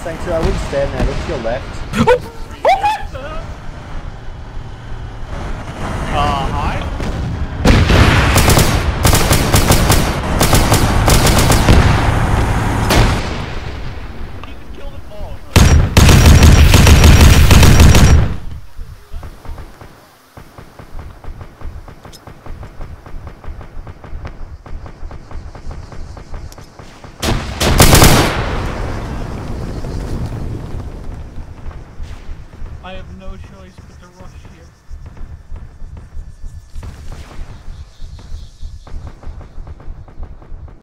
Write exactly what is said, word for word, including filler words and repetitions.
Sanctuary, I wouldn't stand there. Look to your left.